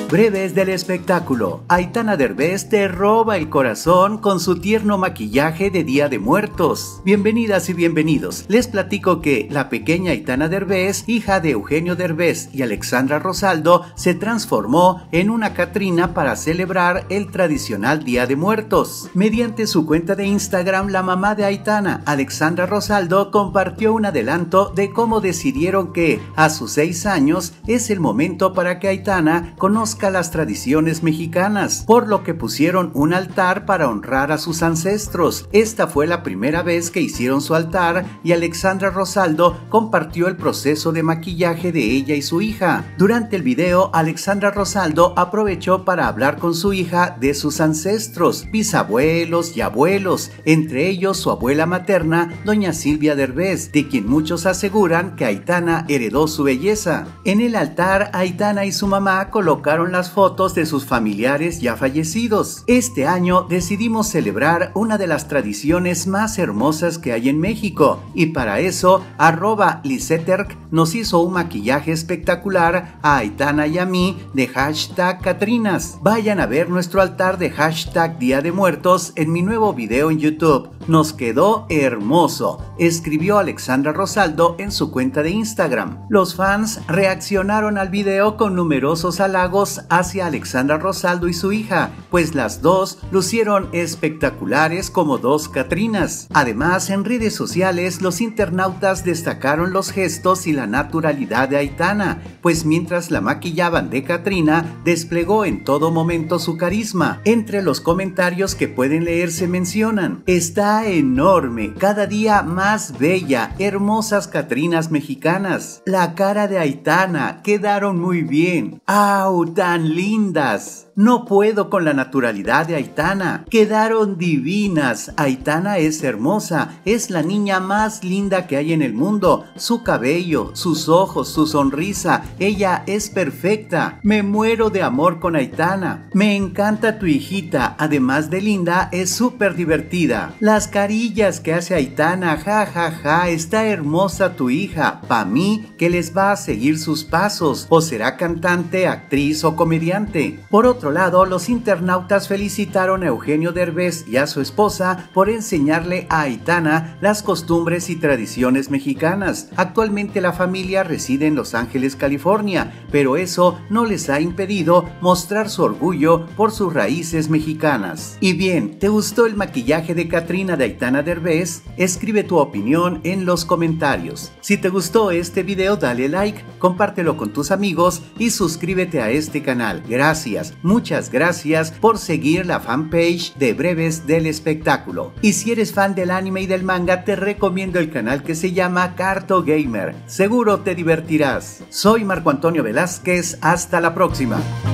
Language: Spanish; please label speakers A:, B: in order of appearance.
A: Breves del espectáculo. Aitana Derbez te roba el corazón con su tierno maquillaje de Día de Muertos. Bienvenidas y bienvenidos. Les platico que la pequeña Aitana Derbez, hija de Eugenio Derbez y Alexandra Rosaldo, se transformó en una Catrina para celebrar el tradicional Día de Muertos. Mediante su cuenta de Instagram, la mamá de Aitana, Alexandra Rosaldo, compartió un adelanto de cómo decidieron que, a sus 6 años, es el momento para que Aitana conozca las tradiciones mexicanas, por lo que pusieron un altar para honrar a sus ancestros. Esta fue la primera vez que hicieron su altar y Alexandra Rosaldo compartió el proceso de maquillaje de ella y su hija. Durante el video, Alexandra Rosaldo aprovechó para hablar con su hija de sus ancestros, bisabuelos y abuelos, entre ellos su abuela materna, doña Silvia Derbez, de quien muchos aseguran que Aitana heredó su belleza. En el altar, Aitana y su mamá colocaron las fotos de sus familiares ya fallecidos. Este año decidimos celebrar una de las tradiciones más hermosas que hay en México y para eso @liseterk nos hizo un maquillaje espectacular a Aitana y a mí de #Catrinas. Vayan a ver nuestro altar de #Día de Muertos en mi nuevo video en YouTube. Nos quedó hermoso, escribió Alexandra Rosaldo en su cuenta de Instagram. Los fans reaccionaron al video con numerosos halagos hacia Alexandra Rosaldo y su hija, pues las dos lucieron espectaculares como dos Catrinas. Además, en redes sociales los internautas destacaron los gestos y la naturalidad de Aitana, pues mientras la maquillaban de Catrina, desplegó en todo momento su carisma. Entre los comentarios que pueden leer se mencionan: está enorme, cada día más bella, hermosas Catrinas mexicanas. La cara de Aitana, quedaron muy bien. ¡Au, tan lindas! No puedo con la naturalidad de Aitana. Quedaron divinas. Aitana es hermosa. Es la niña más linda que hay en el mundo. Su cabello, sus ojos, su sonrisa. Ella es perfecta. Me muero de amor con Aitana. Me encanta tu hijita. Además de linda, es súper divertida. Las carillas que hace Aitana. Ja, ja, ja. Está hermosa tu hija. Pa' mí que les va a seguir sus pasos. O será cantante, actriz o comediante. Por otro lado, los internautas felicitaron a Eugenio Derbez y a su esposa por enseñarle a Aitana las costumbres y tradiciones mexicanas. Actualmente la familia reside en Los Ángeles, California, pero eso no les ha impedido mostrar su orgullo por sus raíces mexicanas. Y bien, ¿te gustó el maquillaje de Catrina de Aitana Derbez? Escribe tu opinión en los comentarios. Si te gustó este video, dale like, compártelo con tus amigos y suscríbete a este canal. Gracias. Muchas gracias por seguir la fanpage de Breves del Espectáculo. Y si eres fan del anime y del manga, te recomiendo el canal que se llama Carto Gamer. Seguro te divertirás. Soy Marco Antonio Velázquez. Hasta la próxima.